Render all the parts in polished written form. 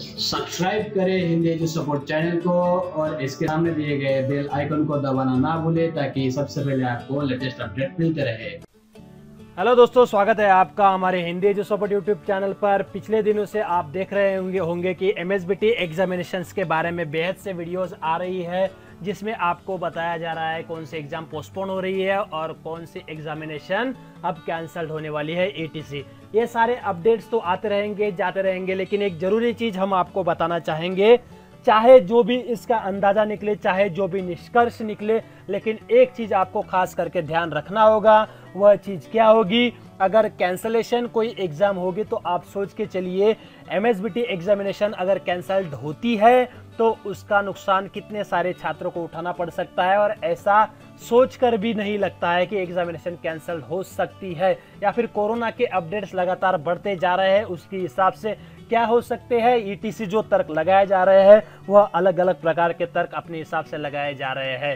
Subscribe करें Hindi edu support channel को और इसके सामने दिए गए बेल आइकन को दबाना ना भूलें ताकि सबसे पहले आपको लेटेस्ट अपडेट मिलते रहे। हेलो दोस्तों, स्वागत है आपका हमारे Hindi edu support YouTube channel पर। पिछले दिनों से आप देख रहे होंगे कि एमएसबीटी एग्जामिनेशंस के बारे में बेहद से वीडियोस आ रही है जिसमें आपको बताया जा रहा है कौन सी एग्जाम पोस्टपोन हो रही है और कौन सी एग्जामिनेशन अब कैंसल्ड होने वाली है ईटीसी। ये सारे अपडेट्स तो आते रहेंगे जाते रहेंगे, लेकिन एक जरूरी चीज हम आपको बताना चाहेंगे। चाहे जो भी इसका अंदाजा निकले, चाहे जो भी निष्कर्ष निकले, लेकिन एक चीज आपको खास करके ध्यान रखना होगा। वह चीज क्या होगी? अगर कैंसलेशन कोई एग्जाम होगी तो आप सोच के चलिए एमएसबीटी एग्जामिनेशन अगर कैंसल्ड होती है तो उसका नुकसान कितने सारे छात्रों को उठाना पड़ सकता है, और ऐसा सोचकर भी नहीं लगता है कि एग्जामिनेशन कैंसल हो सकती है, या फिर कोरोना के अपडेट्स लगातार बढ़ते जा रहे हैं उसके हिसाब से क्या हो सकते हैं। ईटीसी जो तर्क लगाए जा रहे हैं वह अलग अलग प्रकार के तर्क अपने हिसाब से लगाए जा रहे हैं।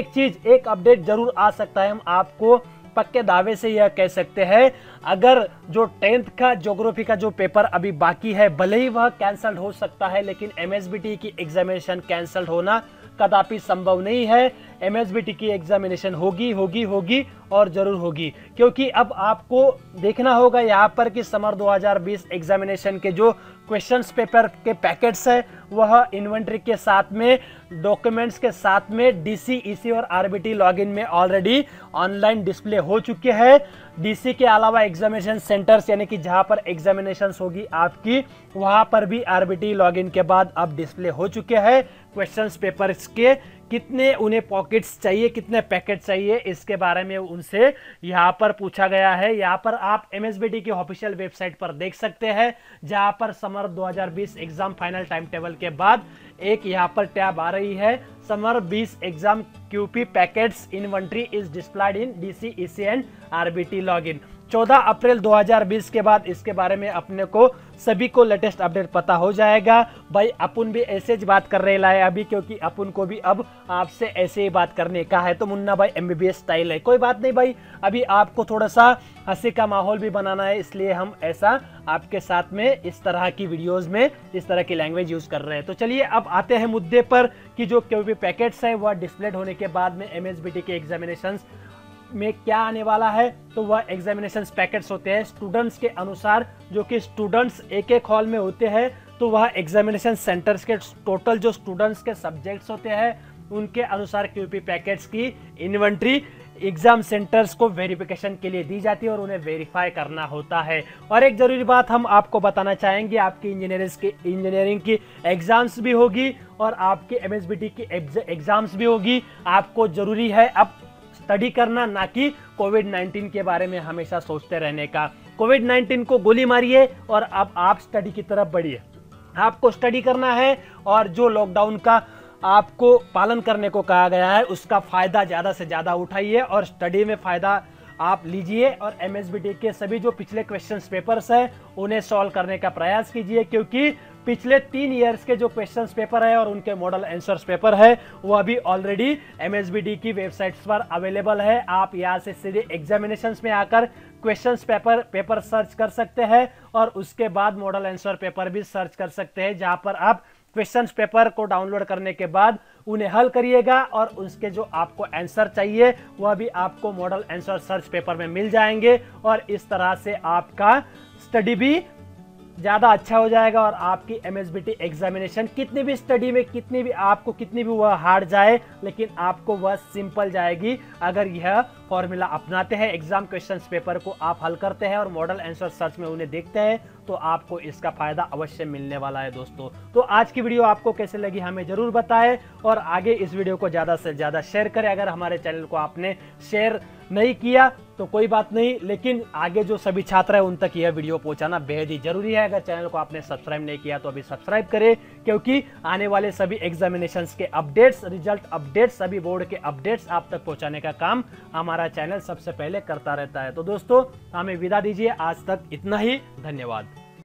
एक अपडेट जरूर आ सकता है, हम आपको पक्के दावे से यह कह सकते हैं, अगर जो 10th का ज्योग्राफी का जो पेपर अभी बाकी है भले ही वह कैंसल्ड हो सकता है, लेकिन एमएसबीटी की एग्जामिनेशन कैंसल्ड होना कदापि संभव नहीं है। एमएसबीटी की एग्जामिनेशन होगी और जरूर होगी, क्योंकि अब आपको देखना होगा यहाँ पर कि समर 2020 एग्जामिनेशन के जो क्वेश्चंस पेपर के पैकेट्स है वह इन्वेंट्री के साथ में, डॉक्यूमेंट्स के साथ में डीसी, ईसी और आरबीटी लॉगिन में ऑलरेडी ऑनलाइन डिस्प्ले हो चुके हैं। डीसी के अलावा एग्जामिनेशन सेंटर्स यानी कि जहां पर एग्जामिनेशन होगी आपकी, वहां पर भी आरबीटी लॉगिन के बाद अब डिस्प्ले हो चुके हैं क्वेश्चंस पेपर्स के। कितने उन्हें पॉकेट्स चाहिए, कितने पैकेट चाहिए, इसके बारे में उनसे यहाँ पर पूछा गया है। यहाँ पर आप एमएसबीटी की ऑफिशियल वेबसाइट पर देख सकते हैं, जहाँ पर summer 2020 exam final time table के बाद एक यहाँ पर टैब आ रही है, summer 20 exam QP packets inventory is displayed in DC, EC and RBT login. 14 April 2020 के बाद इसके बारे में अपने को सभी को लेटेस्ट अपडेट पता हो जाएगा। भाई अपन भी ऐसे ही बात कर रहे लाए अभी, क्योंकि अपन को भी अब आपसे ऐसे ही बात करने का है। तो मुन्ना भाई एमबीबीएस स्टाइल है, कोई बात नहीं भाई, अभी आपको थोड़ा सा हंसी का माहौल भी बनाना है, इसलिए हम ऐसा आपके साथ में इस तरह की वीडियोस में इस तरह की लैंग्वेज यूज कर रहे हैं। तो चलिए अब आते हैं मुद्दे पर कि जो क्यूपी पैकेट्स है वह डिस्प्लेड होने के बाद में एमएसबीटी के एग्जामिनेशन में क्या आने वाला है। तो वह एग्जामिनेशन पैकेट्स होते हैं स्टूडेंट्स के अनुसार, जो कि स्टूडेंट्स एक हॉल में होते हैं। तो वह एग्जामिनेशन सेंटर्स के टोटल जो स्टूडेंट्स के सब्जेक्ट्स होते हैं उनके अनुसार क्यूपी पैकेट्स की इन्वेंट्री एग्जाम सेंटर्स को वेरिफिकेशन के लिए दी जाती है और उन्हें वेरीफाई करना होता है। और एक जरूरी बात हम आपको बताना चाहेंगे, आपकी इंजीनियरिंग की एग्जाम्स भी होगी और आपकी एमएसबीटी की एग्जाम्स भी होगी। आपको जरूरी है अब स्टडी करना, ना कि कोविड-19 के बारे में हमेशा सोचते रहने का। कोविड-19 को गोली मारिए और अब आप स्टडी की तरफ बढ़िए। आपको स्टडी करना है और जो लॉकडाउन का आपको पालन करने को कहा गया है उसका फायदा ज्यादा से ज्यादा उठाइए और स्टडी में फायदा आप लीजिए। और एमएसबीटी के सभी जो पिछले क्वेश्चंस पेपर्स हैं उन्हें सॉल्व करने का प्रयास कीजिए, क्योंकि पिछले 3 इयर्स के जो क्वेश्चंस पेपर है और उनके मॉडल आंसर्स पेपर है वो अभी ऑलरेडी एमएसबीटी की वेबसाइट्स पर अवेलेबल है। आप यहां से सीधे एग्जामिनेशंस में आकर क्वेश्चंस पेपर सर्च कर सकते हैं और उसके बाद मॉडल आंसर पेपर भी सर्च कर सकते हैं, जहां पर आप क्वेश्चंस पेपर को डाउनलोड करने के बाद उन्हें हल करिएगा और उसके जो आपको आंसर चाहिए वह भी आपको मॉडल आंसर सर्च पेपर में मिल जाएंगे। और इस तरह से आपका स्टडी भी ज्यादा अच्छा हो जाएगा और आपकी एमएसबीटी एग्जामिनेशन कितनी भी स्टडी में कितनी भी वह हार्ड जाए, लेकिन आपको वह सिंपल जाएगी अगर यह फॉर्मूला अपनाते हैं, एग्जाम क्वेश्चंस पेपर को आप हल करते हैं और मॉडल आंसर सर्च में उन्हें देखते हैं, तो आपको इसका फायदा अवश्य मिलने वाला है दोस्तों। तो आज की वीडियो आपको कैसे लगी हमें जरूर बताएं और आगे इस वीडियो को ज्यादा से ज्यादा शेयर करें। अगर हमारे चैनल को आपने शेयर नहीं किया तो कोई बात नहीं, लेकिन आगे जो सभी छात्र हैं उन तक यह वीडियो पहुंचाना बेहद ही जरूरी है। अगर चैनल को आपने सब्सक्राइब नहीं किया तो अभी सब्सक्राइब करें, क्योंकि आने वाले सभी एग्जामिनेशंस के अपडेट्स, रिजल्ट अपडेट्स, सभी बोर्ड के अपडेट्स आप तक पहुंचाने का काम हमारा चैनल सबसे पहले करता रहता है। तो दोस्तों हमें विदा दीजिए, आज तक इतना ही, धन्यवाद।